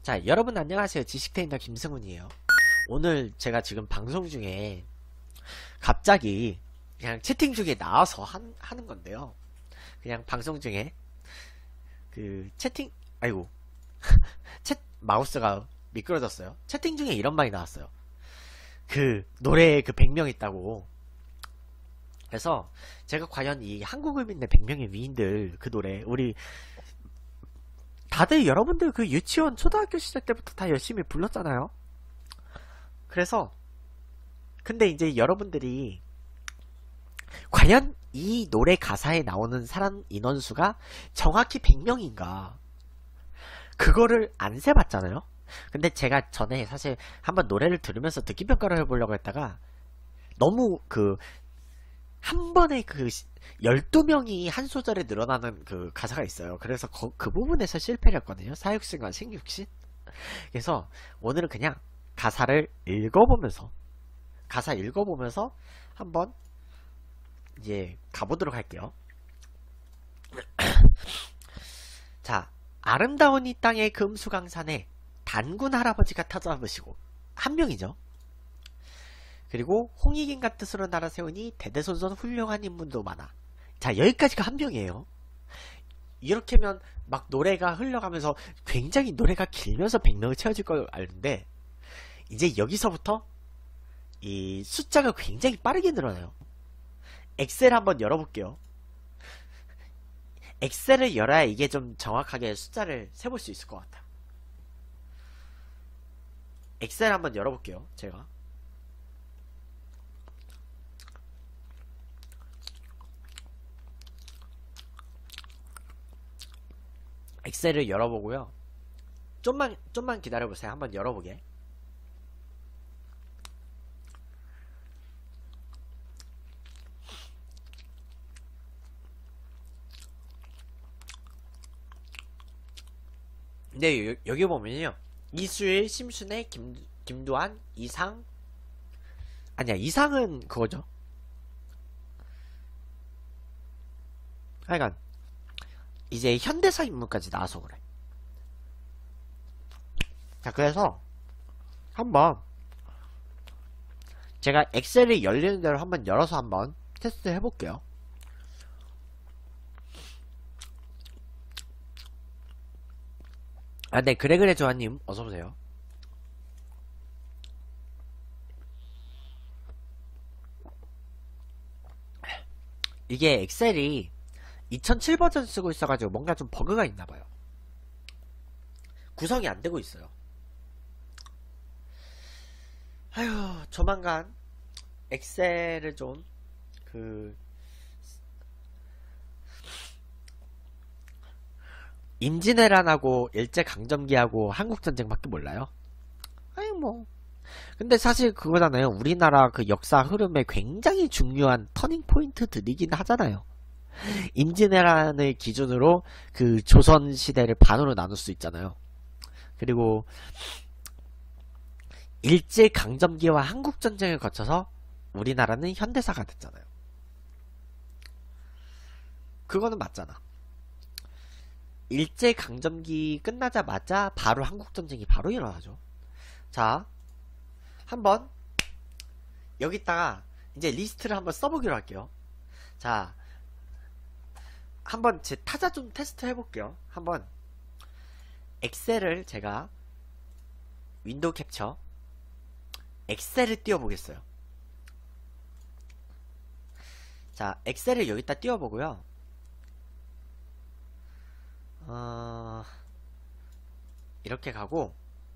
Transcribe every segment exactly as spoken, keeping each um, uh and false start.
자, 여러분 안녕하세요. 지식테이너 김승훈이에요. 오늘 제가 지금 방송 중에 갑자기 그냥 채팅 중에 나와서 한, 하는 건데요. 그냥 방송 중에 그 채팅, 아이고, 채, 마우스가 미끄러졌어요. 채팅 중에 이런 말이 나왔어요. 그 노래에 그 백 명 있다고. 그래서 제가 과연 이 한국을 빛낸 백 명의 위인들 그 노래, 우리 다들 여러분들 그 유치원 초등학교 시절 때부터 다 열심히 불렀잖아요. 그래서 근데 이제 여러분들이 과연 이 노래 가사에 나오는 사람 인원수가 정확히 백 명인가 그거를 안 세봤잖아요. 근데 제가 전에 사실 한번 노래를 들으면서 듣기평가를 해보려고 했다가 너무 그 한 번에 그 열두 명이 한 소절에 늘어나는 그 가사가 있어요. 그래서 거, 그 부분에서 실패를 했거든요. 사육신과 생육신. 그래서 오늘은 그냥 가사를 읽어보면서 가사 읽어보면서 한번 이제 가보도록 할게요. 자, 아름다운 이 땅의 금수강산에 단군 할아버지가 찾아오시고 한 명이죠. 그리고 홍익인 같은 뜻으로 나라 세우니 대대손손 훌륭한 인물도 많아. 자, 여기까지가 한 명이에요. 이렇게면 막 노래가 흘러가면서 굉장히 노래가 길면서 백 명을 채워질 걸 아는데 이제 여기서부터 이 숫자가 굉장히 빠르게 늘어나요. 엑셀 한번 열어볼게요. 엑셀을 열어야 이게 좀 정확하게 숫자를 세볼 수 있을 것 같아요. 엑셀 한번 열어볼게요. 제가 엑셀을 열어보고요. 좀만 좀만 기다려보세요. 한번 열어보게. 근데 여, 여기 보면요. 이수일, 심순애, 김, 김두한, 이상. 아니야, 이상은 그거죠. 하여간 이제 현대사 인물까지 나와서 그래. 자, 그래서 한번 제가 엑셀이 열리는 대로 한번 열어서 한번 테스트 해볼게요. 아, 네, 그래 그래 조아님 어서오세요. 이게 엑셀이 이천칠 버전 쓰고 있어가지고 뭔가 좀 버그가 있나봐요. 구성이 안 되고 있어요. 아휴, 조만간 엑셀을 좀 그 임진왜란하고 일제강점기하고 한국전쟁밖에 몰라요. 아니 뭐 근데 사실 그거잖아요. 우리나라 그 역사 흐름에 굉장히 중요한 터닝포인트들이긴 하잖아요. 임진왜란을 기준으로 그 조선시대를 반으로 나눌 수 있잖아요. 그리고 일제강점기와 한국전쟁을 거쳐서 우리나라는 현대사가 됐잖아요. 그거는 맞잖아. 일제강점기 끝나자마자 바로 한국전쟁이 바로 일어나죠. 자, 한번 여기다가 이제 리스트를 한번 써보기로 할게요. 자, 한번 제 타자 좀 테스트 해볼게요. 한번 엑셀을 제가 윈도우 캡처 엑셀을 띄워보겠어요. 자, 엑셀을 여기다 띄워보고요. 어... 이렇게 가고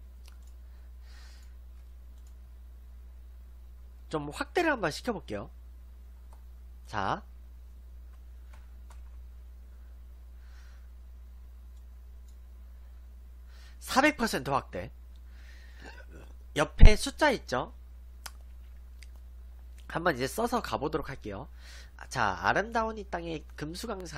좀 확대를 한번 시켜볼게요. 자, 사백 퍼센트 확대. 옆에 숫자 있죠? 한번 이제 써서 가보도록 할게요. 자, 아름다운 이 땅의 금수강산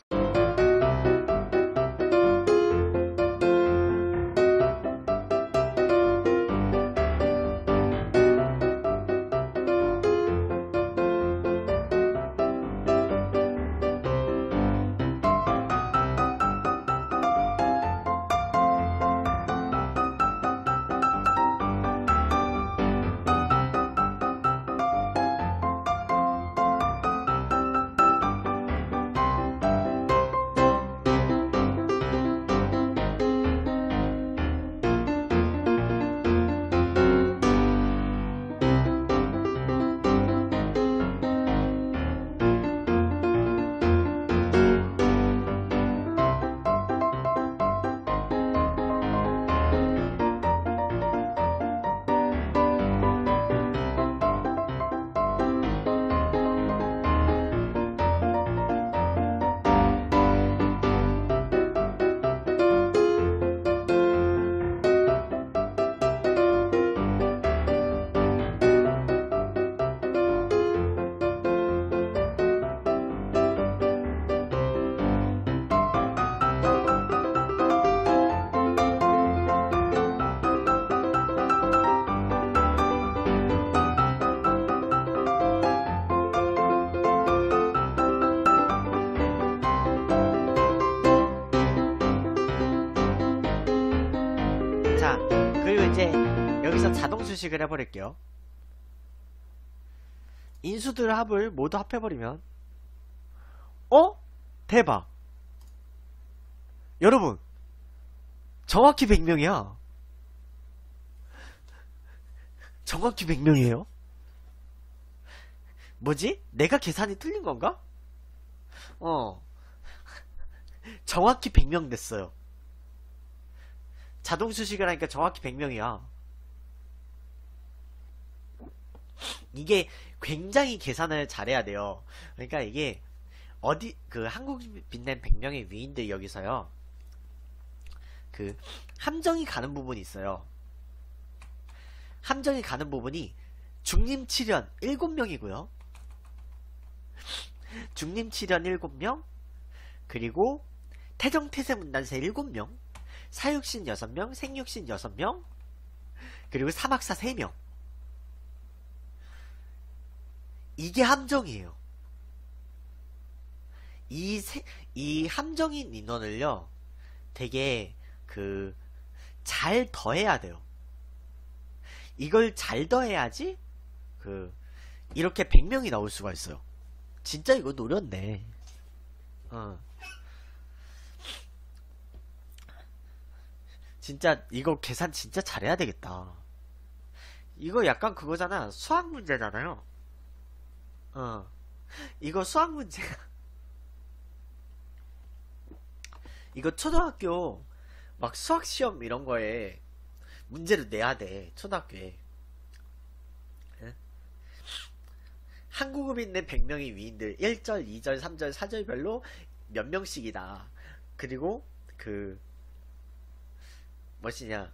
자, 그리고 이제 여기서 자동 수식을 해버릴게요. 인수들 합을 모두 합해버리면 어? 대박. 여러분 정확히 백 명이야. 정확히 백 명이에요. 뭐지? 내가 계산이 틀린 건가? 어 정확히 백 명 됐어요. 자동 수식을 하니까 정확히 백 명이야. 이게 굉장히 계산을 잘해야 돼요. 그러니까 이게 어디 그 한국 빛낸 백 명의 위인들 여기서요. 그 함정이 가는 부분이 있어요. 함정이 가는 부분이 중림칠연 일곱 명이고요. 중림칠연 일곱 명, 그리고 태정태세문단세 일곱 명, 사육신 여섯 명, 생육신 여섯 명, 그리고 사막사 세 명. 이게 함정이에요. 이, 세, 이 함정인 인원을요, 되게, 그, 잘 더해야 돼요. 이걸 잘 더해야지, 그, 이렇게 백 명이 나올 수가 있어요. 진짜 이거 노렸네. 어. 진짜, 이거 계산 진짜 잘해야 되겠다. 이거 약간 그거잖아. 수학 문제잖아요. 어. 이거 수학 문제. 이거 초등학교 막 수학시험 이런 거에 문제를 내야 돼. 초등학교에. 예? 한국어 있는 백 명의 위인들 일 절, 이 절, 삼 절, 사 절별로 몇 명씩이다. 그리고 그 뭐시냐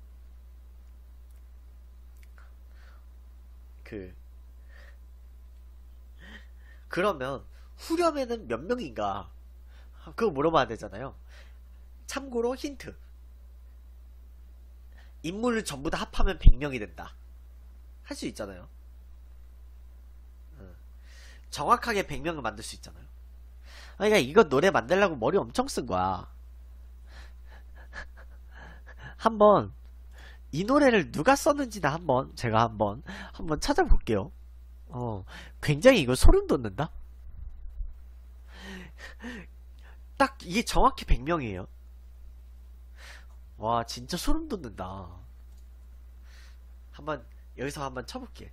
그 그러면 후렴에는 몇 명인가 그거 물어봐야 되잖아요. 참고로 힌트, 인물을 전부 다 합하면 백 명이 된다. 할 수 있잖아요. 정확하게 백 명을 만들 수 있잖아요. 그러니까 이거 노래 만들려고 머리 엄청 쓴 거야. 한번 이 노래를 누가 썼는지나 한번 제가 한번 한번 찾아볼게요. 어, 굉장히 이거 소름 돋는다. 딱 이게 정확히 백 명이에요. 와, 진짜 소름 돋는다. 한번 여기서 한번 쳐볼게.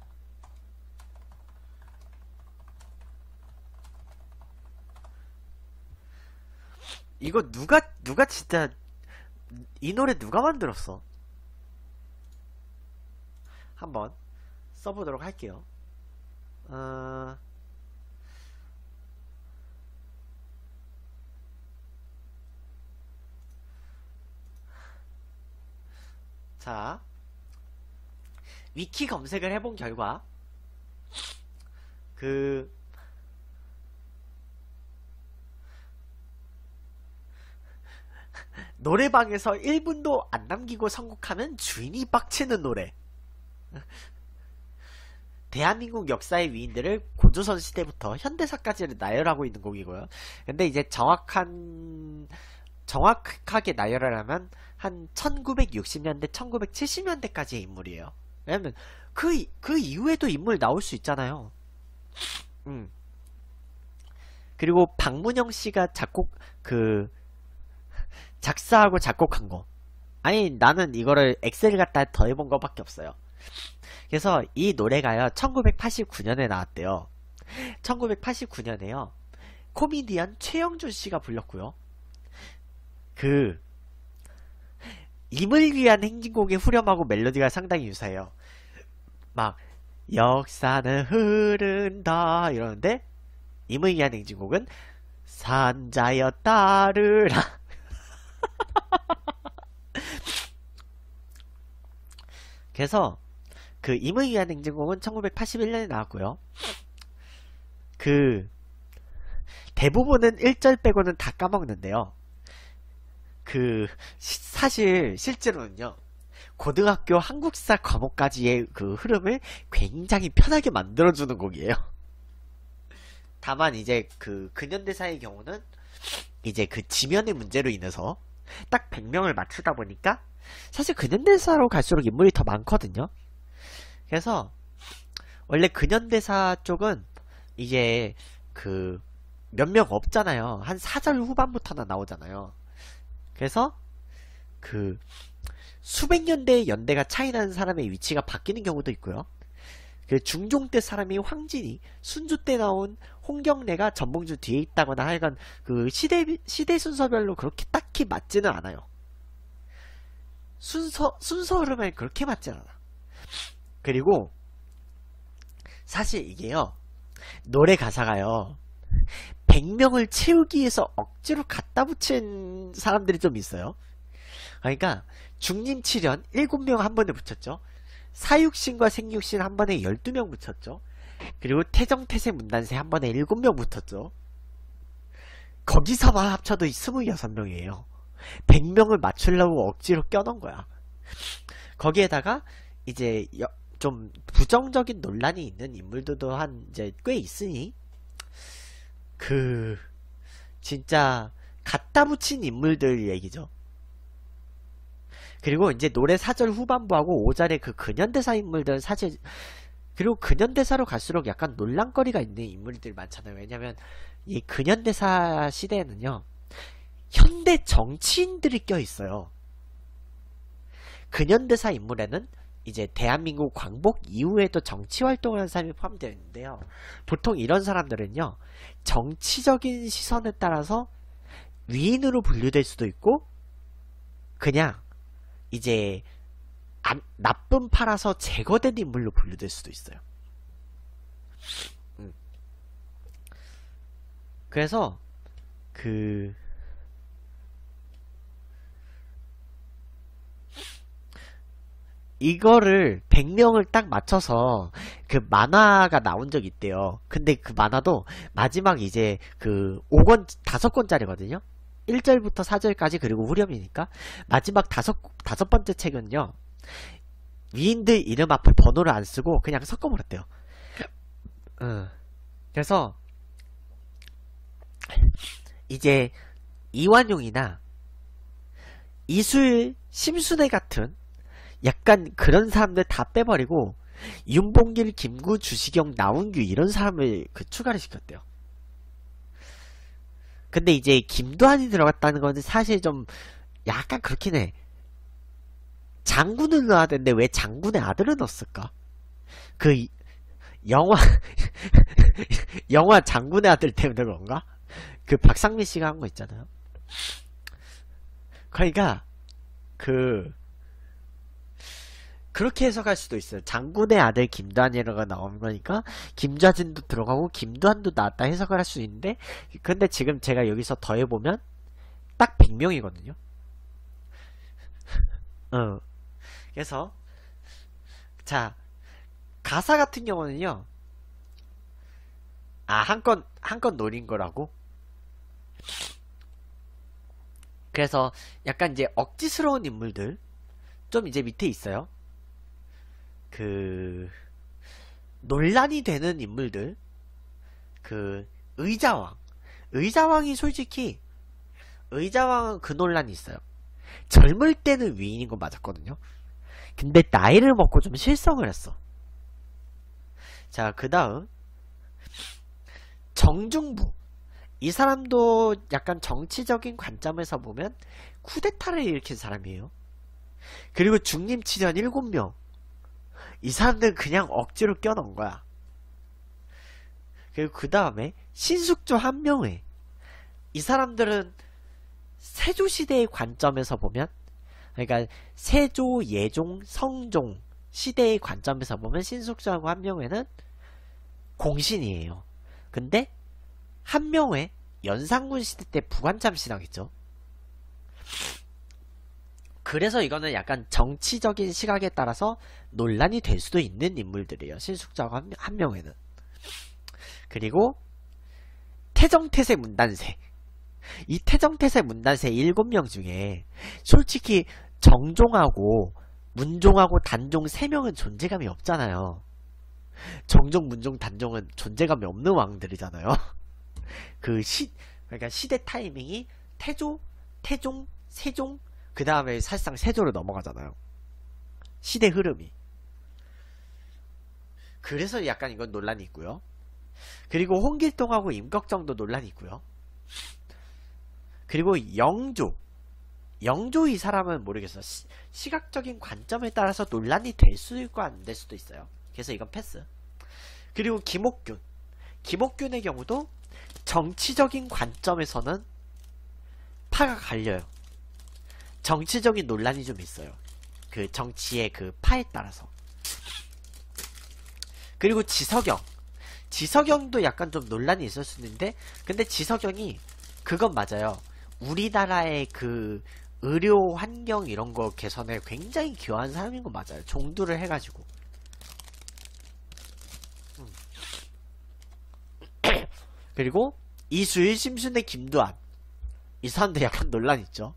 이거 누가 누가 진짜 이 노래 누가 만들었어? 한번 써보도록 할게요. 어... 자, 위키 검색을 해본 결과 그 노래방에서 일 분도 안 남기고 선곡하면 주인이 빡치는 노래. 대한민국 역사의 위인들을 고조선 시대부터 현대사까지를 나열하고 있는 곡이고요. 근데 이제 정확한 정확하게 나열을 하면 한 천구백육십 년대, 천구백칠십 년대까지의 인물이에요. 왜냐면 그, 그 이후에도 인물 나올 수 있잖아요. 음. 그리고 박문영 씨가 작곡, 그, 작사하고 작곡한 거. 아니, 나는 이거를 엑셀 갖다 더해본 거밖에 없어요. 그래서 이 노래가요, 천구백팔십구 년에 나왔대요. 천구백팔십구 년에요. 코미디언 최영준 씨가 불렀고요. 그, 임을 위한 행진곡의 후렴하고 멜로디가 상당히 유사해요. 막, 역사는 흐른다, 이러는데, 임을 위한 행진곡은, 산자여 따르라. 그래서 그 임을 위한 행진곡은 천구백팔십일 년에 나왔고요. 그 대부분은 일 절 빼고는 다 까먹는데요. 그 시, 사실 실제로는요, 고등학교 한국사 과목까지의 그 흐름을 굉장히 편하게 만들어주는 곡이에요. 다만 이제 그 근현대사의 경우는 이제 그 지면의 문제로 인해서 딱 백 명을 맞추다 보니까 사실 근현대사로 갈수록 인물이 더 많거든요. 그래서 원래 근현대사 쪽은 이제 그 몇 명 없잖아요. 한 사 절 후반부터나 나오잖아요. 그래서 그 수백 년대의 연대가 차이나는 사람의 위치가 바뀌는 경우도 있고요. 그 중종 때 사람이 황진이, 순주 때 나온 홍경래가 전봉주 뒤에 있다거나 하여간 그 시대 시대 순서별로 그렇게 딱히 맞지는 않아요. 순서 순서 흐름에 그렇게 맞지 않아. 그리고 사실 이게요, 노래 가사가요, 백 명을 채우기 위해서 억지로 갖다 붙인 사람들이 좀 있어요. 그러니까 중림칠연 일곱 명 한 번에 붙였죠. 사육신과 생육신 한 번에 열두 명 붙였죠. 그리고 태정태세 문단세 한 번에 일곱 명 붙었죠. 거기서만 합쳐도 스물여섯 명이에요. 백 명을 맞추려고 억지로 껴놓은 거야. 거기에다가 이제 여, 좀 부정적인 논란이 있는 인물들도 한 이제 꽤 있으니 그 진짜 갖다 붙인 인물들 얘기죠. 그리고 이제 노래 사 절 후반부하고 오 절의 그 근현대사 인물들은 사실, 그리고 근현대사로 갈수록 약간 논란거리가 있는 인물들이 많잖아요. 왜냐면 이 근현대사 시대에는요, 현대 정치인들이 껴있어요. 근현대사 인물에는 이제 대한민국 광복 이후에도 정치활동을 하는 사람이 포함되어 있는데요. 보통 이런 사람들은요, 정치적인 시선에 따라서 위인으로 분류될 수도 있고 그냥 이제 안, 나쁜 파라서 제거된 인물로 분류될 수도 있어요. 음. 그래서 그 이거를 백 명을 딱 맞춰서 그 만화가 나온 적이 있대요. 근데 그 만화도 마지막 이제 그 오 권, 다섯 권짜리거든요. 일 절부터 사 절까지, 그리고 후렴이니까. 마지막 다섯, 다섯 번째 책은요, 위인들 이름 앞에 번호를 안 쓰고 그냥 섞어버렸대요. 어. 그래서 이제 이완용이나 이술, 심순애 같은 약간 그런 사람들 다 빼버리고 윤봉길, 김구, 주시경, 나운규 이런 사람을 그 추가를 시켰대요. 근데 이제 김두한이 들어갔다는 건 사실 좀 약간 그렇긴 해. 장군을 넣어야 되는데 왜 장군의 아들을 넣었을까? 그 영화 영화 장군의 아들 때문에 그런가? 그 박상민 씨가 한 거 있잖아요. 그러니까 그 그렇게 해석할 수도 있어요. 장군의 아들 김두한이라고 나오는 거니까 김좌진도 들어가고 김두한도 나왔다 해석을 할 수 있는데, 근데 지금 제가 여기서 더해보면 딱 백 명이거든요. 어. 그래서 자, 가사 같은 경우는요, 아, 한 건, 한 건 노린 거라고? 그래서 약간 이제 억지스러운 인물들 좀 이제 밑에 있어요. 그 논란이 되는 인물들, 그 의자왕 의자왕이 솔직히, 의자왕은 그 논란이 있어요. 젊을 때는 위인인 건 맞았거든요. 근데 나이를 먹고 좀 실성을 했어. 자, 그 다음 정중부, 이 사람도 약간 정치적인 관점에서 보면 쿠데타를 일으킨 사람이에요. 그리고 중림칠연 일곱 명, 이 사람들은 그냥 억지로 껴넣은 거야. 그리고 그 다음에 신숙조 한명회, 이 사람들은 세조시대의 관점에서 보면, 그러니까 세조, 예종, 성종 시대의 관점에서 보면 신숙조하고 한명회는 공신이에요. 근데 한명회 연산군 시대 때 부관참 신앙했죠. 그래서 이거는 약간 정치적인 시각에 따라서 논란이 될 수도 있는 인물들이에요. 신숙자와 한명회는. 그리고 태정태세 문단세, 이 태정태세 문단세 일곱 명 중에 솔직히 정종하고 문종하고 단종 세 명은 존재감이 없잖아요. 정종, 문종, 단종은 존재감이 없는 왕들이잖아요. 그 시, 그러니까 시대 타이밍이 태조, 태종, 세종, 그 다음에 사실상 세조로 넘어가잖아요. 시대 흐름이. 그래서 약간 이건 논란이 있고요. 그리고 홍길동하고 임꺽정도 논란이 있고요. 그리고 영조. 영조 이 사람은 모르겠어. 시, 시각적인 관점에 따라서 논란이 될 수도 있고 안 될 수도 있어요. 그래서 이건 패스. 그리고 김옥균. 김옥균의 경우도 정치적인 관점에서는 파가 갈려요. 정치적인 논란이 좀 있어요. 그 정치의 그 파에 따라서. 그리고 지석영. 지석영도 약간 좀 논란이 있을 수 있는데, 근데 지석영이 그건 맞아요. 우리나라의 그 의료 환경 이런 거 개선에 굉장히 기여한 사람인 거 맞아요. 종두를 해가지고. 음. 그리고 이수일, 심순애, 김두한. 이 사람들 약간 논란 있죠.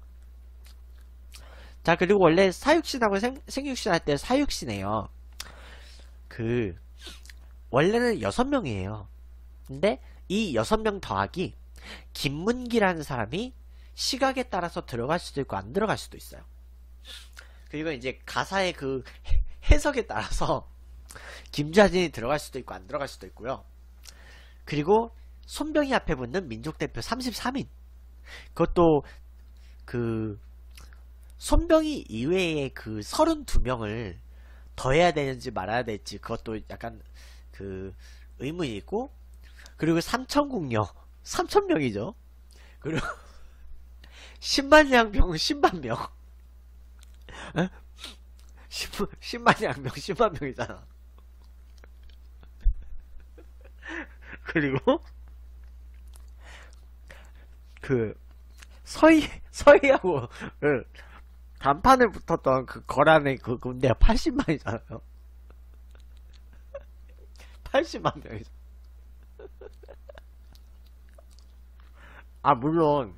자, 그리고 원래 사육신하고 생, 생육신 할 때 사육신이에요. 그 원래는 여섯 명이에요. 근데 이 여섯 명 더하기 김문기라는 사람이 시각에 따라서 들어갈 수도 있고 안 들어갈 수도 있어요. 그리고 이제 가사의 그 해석에 따라서 김좌진이 들어갈 수도 있고 안 들어갈 수도 있고요. 그리고 손병희 앞에 붙는 민족대표 삼십삼 인. 그것도 그 손병희 이외에 그 서른두 명을 더해야 되는지 말아야 될지 그것도 약간 그 의문이 있고, 그리고 삼천국녀 삼천 명이죠. 그리고 십만 양병 십만 명. 십만 양병 십만 명이잖아. 그리고 그 서희 서희하고 그 단판에 붙었던 그 거란의 그 군대가 팔십만이잖아요. 팔십만 명이죠. 아, 물론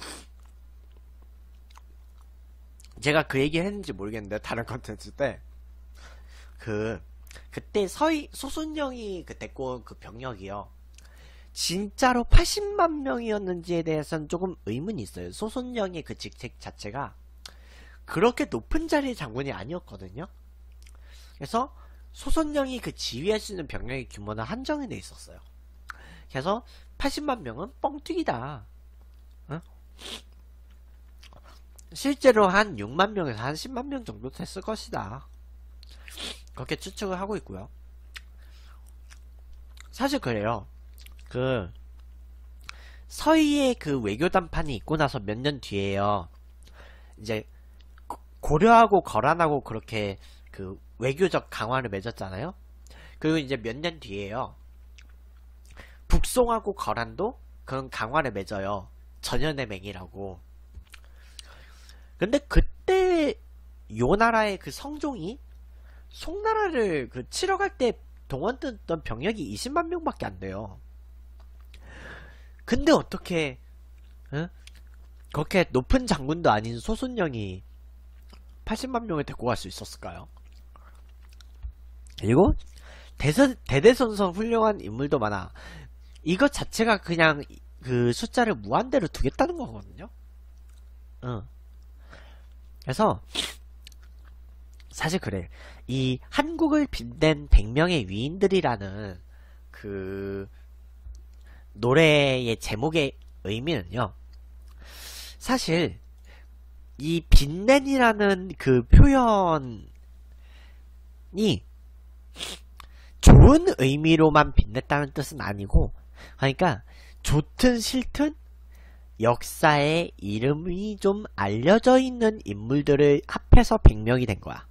제가 그 얘기 했는지 모르겠는데 다른 컨텐츠 때 그 그때 서희 소순영이 그 데리고 온 그 병력이요, 진짜로 팔십만 명이었는지에 대해서는 조금 의문이 있어요. 소순영의 그 직책 자체가 그렇게 높은 자리의 장군이 아니었거든요. 그래서 소순영이 그 지휘할 수 있는 병력의 규모는 한정이 돼 있었어요. 그래서 팔십만 명은 뻥튀기다. 어? 실제로 한 육만 명에서 한 십만 명 정도 됐을 것이다. 그렇게 추측을 하고 있고요. 사실 그래요. 그 서희의 그 외교단판이 있고 나서 몇 년 뒤에요, 이제 고려하고 거란하고 그렇게 그 외교적 강화를 맺었잖아요. 그리고 이제 몇 년 뒤에요, 북송하고 거란도 그런 강화를 맺어요. 전연의 맹이라고. 근데 그때 요 나라의 그 성종이 송나라를 그 치러 갈 때 동원됐던 병력이 이십만 명밖에 안 돼요. 근데 어떻게 응? 그렇게 높은 장군도 아닌 소순영이 팔십만 명을 데리고 갈 수 있었을까요? 그리고 대선, 대대손손 훌륭한 인물도 많아. 이것 자체가 그냥 그 숫자를 무한대로 두겠다는 거거든요. 응. 그래서 사실 그래. 이 한국을 빛낸 백 명의 위인들이라는 그 노래의 제목의 의미는요, 사실 이 빛낸이라는 그 표현이 좋은 의미로만 빛냈다는 뜻은 아니고, 그러니까 좋든 싫든 역사에 이름이 좀 알려져 있는 인물들을 합해서 백 명이 된 거야.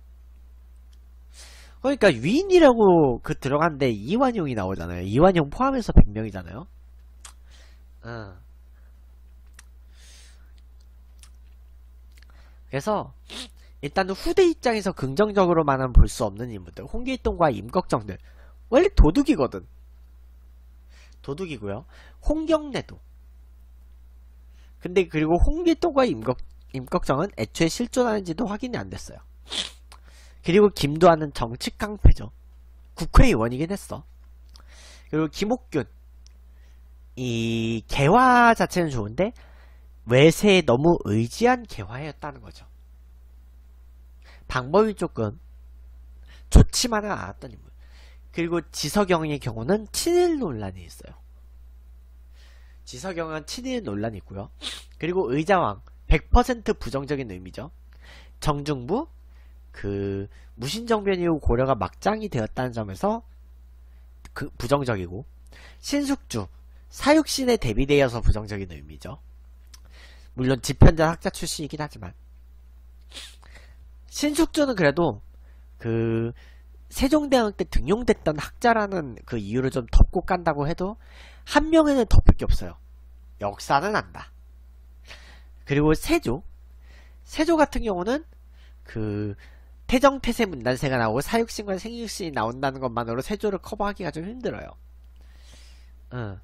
그러니까 위인이라고 그 들어갔는데 이완용이 나오잖아요. 이완용 포함해서 백 명이잖아요. 어. 그래서 일단은 후대 입장에서 긍정적으로만은 볼 수 없는 인물들, 홍길동과 임꺽정들 원래 도둑이거든. 도둑이고요. 홍경래도. 근데 그리고 홍길동과 임꺽, 임꺽정은 애초에 실존하는지도 확인이 안 됐어요. 그리고 김두한은 정치 깡패죠. 국회의원이긴 했어. 그리고 김옥균, 이 개화 자체는 좋은데 외세에 너무 의지한 개화였다는 거죠. 방법이 조금 좋지만은 않았던 인물. 그리고 지석영의 경우는 친일 논란이 있어요. 지석영은 친일 논란이 있고요. 그리고 의자왕 백 퍼센트 부정적인 의미죠. 정중부 그 무신정변 이후 고려가 막장이 되었다는 점에서 그 부정적이고, 신숙주 사육신에 대비되어서 부정적인 의미죠. 물론 집현전 학자 출신이긴 하지만 신숙주는 그래도 그 세종대왕 때 등용됐던 학자라는 그 이유를 좀 덮고 깐다고 해도 한 명에는 덮을 게 없어요. 역사는 안다. 그리고 세조 세조 같은 경우는 그 태정태세 문단세가 나오고 사육신과 생육신이 나온다는 것만으로 세조를 커버하기가 좀 힘들어요. 응.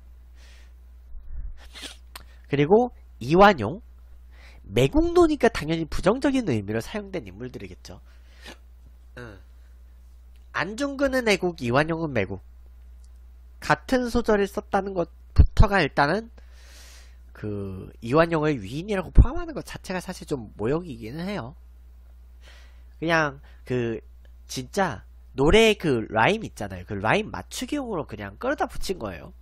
그리고 이완용 매국노니까 당연히 부정적인 의미로 사용된 인물들이겠죠. 응. 안중근은 애국, 이완용은 매국. 같은 소설을 썼다는 것부터가 일단은 그 이완용을 위인이라고 포함하는 것 자체가 사실 좀 모욕이기는 해요. 그냥 그 진짜 노래 그 라임 있잖아요. 그 라임 맞추기용으로 그냥 끌어다 붙인 거예요.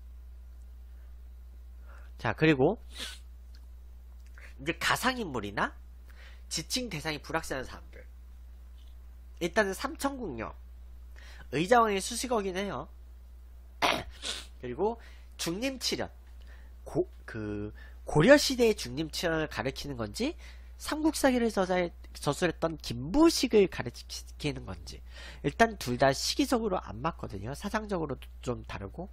자, 그리고 이제 가상인물이나 지칭 대상이 불확실한 사람들. 일단은 삼천궁녀 의자왕의 수식어긴 해요. 그리고 중림칠연 고, 그 고려시대의 중림칠연을 가리키는 건지 삼국사기를 저술했던 김부식을 가리키는 건지 일단 둘 다 시기적으로 안 맞거든요. 사상적으로도 좀 다르고.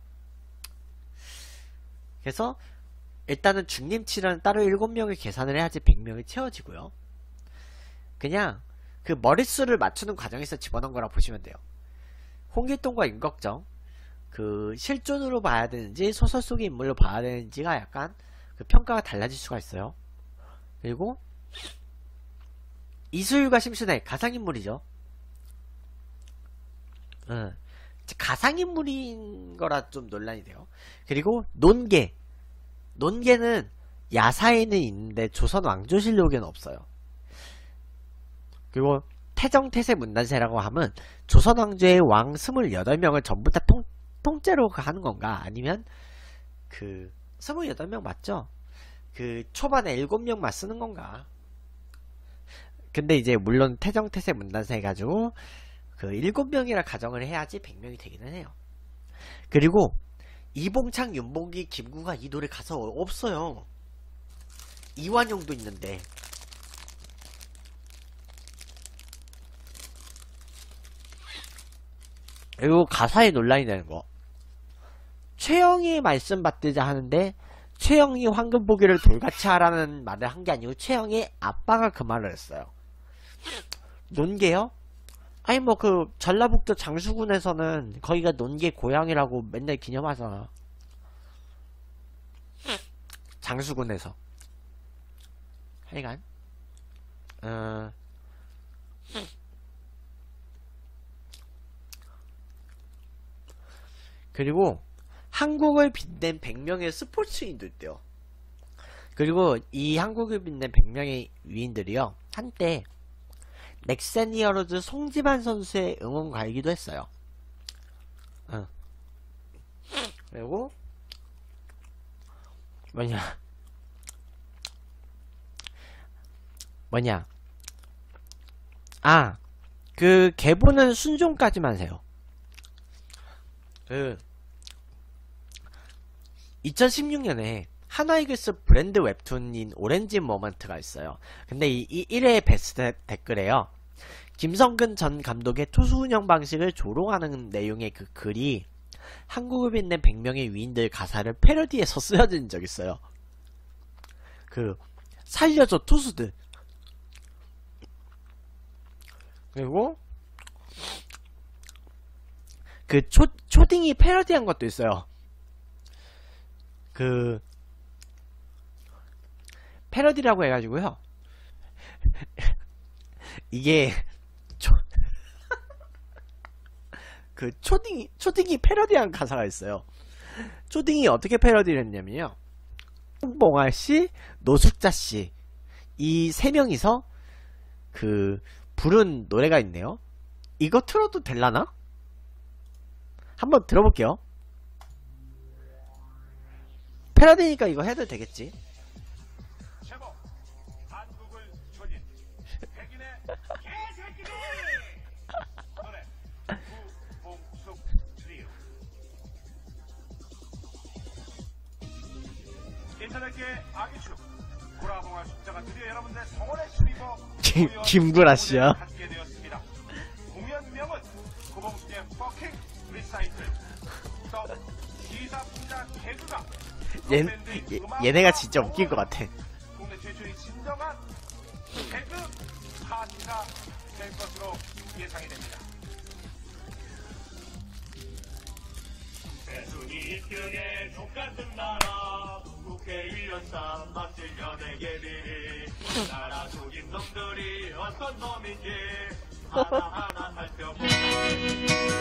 그래서 일단은 중림칠연은 따로 일곱 명을 계산을 해야지 백 명이 채워지고요. 그냥 그 머릿수를 맞추는 과정에서 집어넣은 거라 보시면 돼요. 홍길동과 임꺽정 그 실존으로 봐야 되는지 소설 속의 인물로 봐야 되는지가 약간 그 평가가 달라질 수가 있어요. 그리고 이수율과 심순애 가상인물이죠. 응. 가상인물인 거라 좀 논란이 돼요. 그리고 논계 논계는 야사에는 있는데 조선 왕조실록에는 없어요. 그리고 태정태세 문단세라고 하면 조선 왕조의 왕 스물여덟 명을 전부 다 통, 통째로 하는 건가? 아니면 그 스물여덟 명 맞죠? 그 초반에 일곱 명만 쓰는 건가? 근데 이제 물론 태정태세 문단세 해가지고 그 일곱 명이라 가정을 해야지 백 명이 되기는 해요. 그리고 이봉창, 윤봉기, 김구가 이 노래 가사 없어요. 이완용도 있는데. 그리고 가사에 논란이 되는 거. 최영이 말씀 받들자 하는데 최영이 황금보기를 돌같이 하라는 말을 한 게 아니고 최영이 아빠가 그 말을 했어요. 논계요? 아니 뭐 그 전라북도 장수군에서는 거기가 논계 고향이라고 맨날 기념하잖아. 장수군에서. 하여간 어... 그리고 한국을 빛낸 백 명의 스포츠인도 있대요. 그리고 이 한국을 빛낸 백 명의 위인들이요 한때 넥센 히어로즈 송지만 선수의 응원가이기도 했어요. 어. 그리고 뭐냐 뭐냐 아 그 계보는 순종까지만 세요. 그 이천십육 년에 하나이글스 브랜드 웹툰인 오렌지 모먼트가 있어요. 근데 이, 이 일 회 베스트 댓글에요. 김성근 전 감독의 투수 운영 방식을 조롱하는 내용의 그 글이 한국을 빛낸 백 명의 위인들 가사를 패러디해서 쓰여진 적 있어요. 그 살려줘 투수들. 그리고 그 초, 초딩이 패러디한 것도 있어요. 그 패러디라고 해가지고요. 이게 초, 그 초딩이 초딩이 패러디한 가사가 있어요. 초딩이 어떻게 패러디를 했냐면요. 홍봉알 씨, 노숙자 씨. 이 세 명이서 그 부른 노래가 있네요. 이거 틀어도 될라나? 한번 들어볼게요. 패러디니까 이거 해도 되겠지. 제목 한국을 조진 백인의 개새끼들 노래 구봉숙 트리오. 인터넷계 악의축 구라봉할 숫자가 드디어 여러분들의 성원에 힘입어 김- 김구라 씨야. 갖게 되었습니다. 공연명은 구봉숙의 퍼킹 리사이클. 또 시사분자 개그가 얘, 얘, 얘네가 진짜 웃길 것 같아. 국내 최초의 진정한 개그 파티가 될 것으로 예상이 됩니다. 배순이 이쪽에 족같은 나라 국회의원 쌈 맞을 연예계들이 나라 속인 놈들이 어떤 놈인지 하나하나 살펴보자.